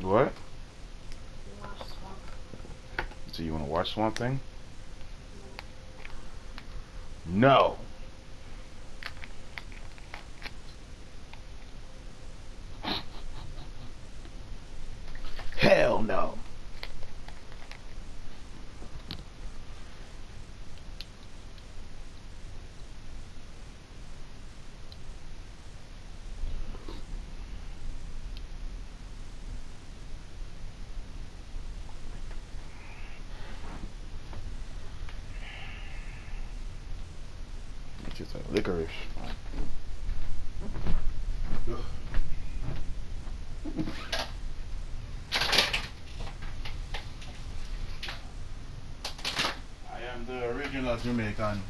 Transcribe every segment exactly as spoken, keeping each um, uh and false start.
What? You watch Swamp. So you want to watch Swamp Thing? No. No. Hell no. It's just like licorice. I am the original Jamaican.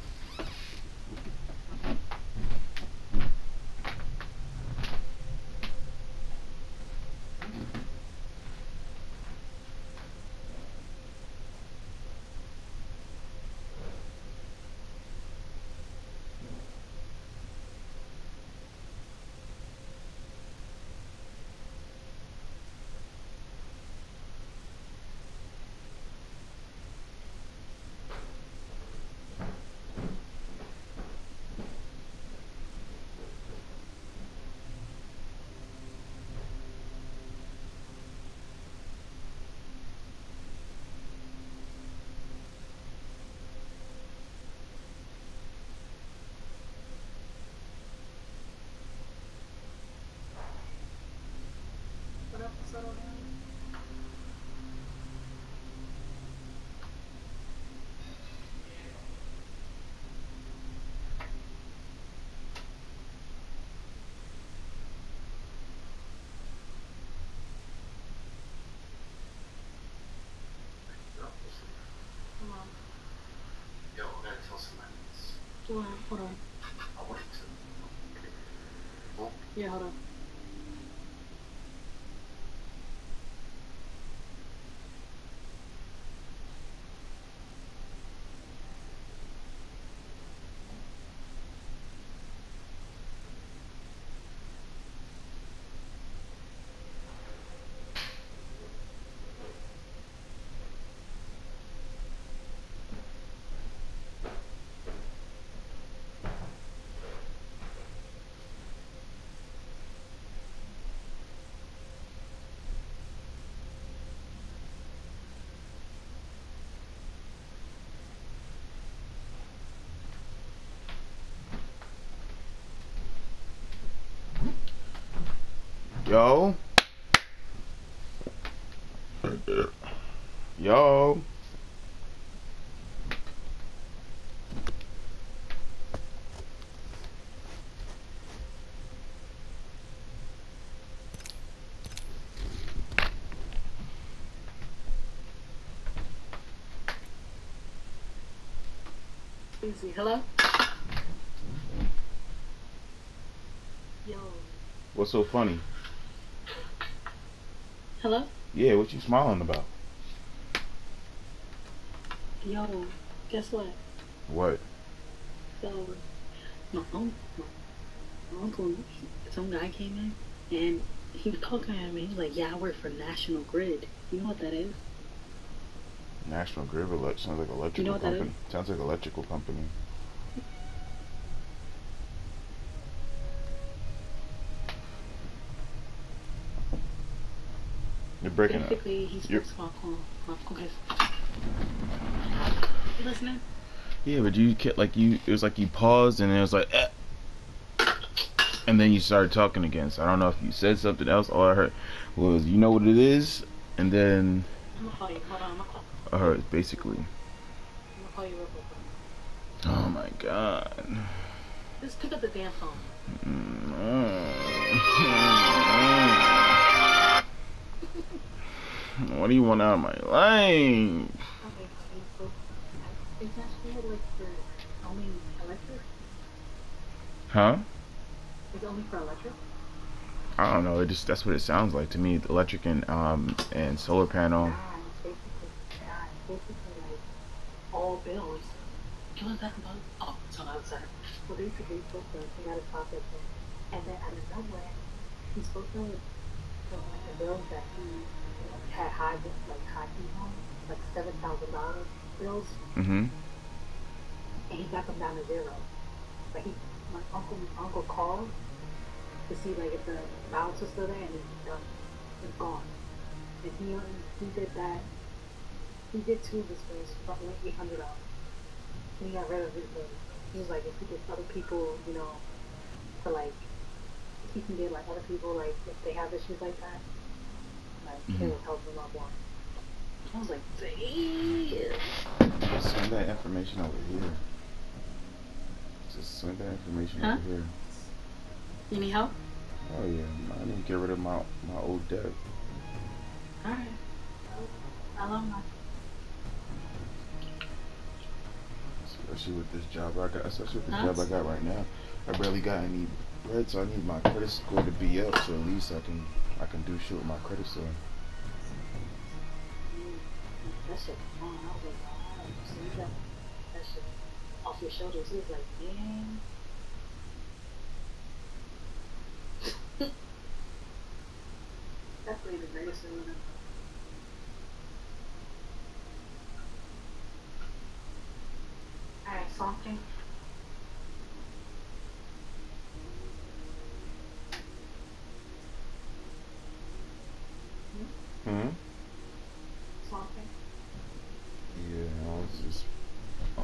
What episode are we on? Come on. Yo, I gotta tell somebody this. Hold on. Hold on. I wanted to. Oh, Yeah, hold on. Yo. Yo. Easy. Hello? Yo. What's so funny? Hello? Yeah, what you smiling about? Yo. Guess what? What? So, my uncle, my uncle, some guy came in and he was talking at me. He was like, "Yeah, I work for National Grid. You know what that is?" National Grid elect sounds like electrical You know what that company. Sounds like electrical company. You're breaking up. Basically, he You're, spoke to my uncle. My uncle has. You listening? yeah, but you kept like you. It was like you paused and it was like, eh, and then you started talking again. So I don't know if you said something else. All I heard was, you know what it is, and then I'm gonna call you. Hold on. I'm gonna call. I heard basically. I'm gonna call you real quick. Oh my god. Just pick up the damn phone. What do you want out of my life? Okay, so is that still like for only electric? Huh? It's only for electric? I don't know. It just that's what it sounds like to me. The electric and um and solar panel. Nah, it's basically, nah, it's basically like all bills. Give us that about. Oh, so that's that. So basically, he's supposed to take out his pocket, and then out of nowhere, he's supposed to, so like the bills that he had high like high income, like seven thousand dollar bills, Mm-hmm. and he got them down to zero. Like he, my uncle, uncle called to see like if the balance was still there, and it's done, it's gone. And he he did that. He did two of his bills for like eight hundred dollars, and he got rid of his bill. He was like, if he gets other people, you know, to like, if he can get like other people, like if they have issues like that, like Mhm. it will help them out more. I was like, damn. Send that information over here. Just send that information Huh? over here. You need help? Oh yeah, I need to get rid of my my old debt. All right. I love my. Especially with this job I got, especially with the Huh? job I got right now. I barely got any bread, so I need my credit score to be up, so at least I can I can do shit with my credit score. That shit was fun. I was like, wow. So you got that shit off your shoulders. He was like, man. Definitely the greatest feeling ever. Alright, something. Hmm. Something. Yeah, I was just um.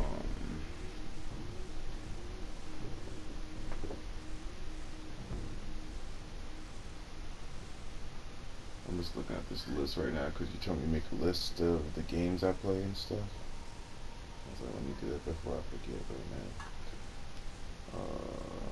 I'm just looking at this list right now because you told me to make a list of the games I play and stuff. I was like, let me do that before I forget right now. Uh.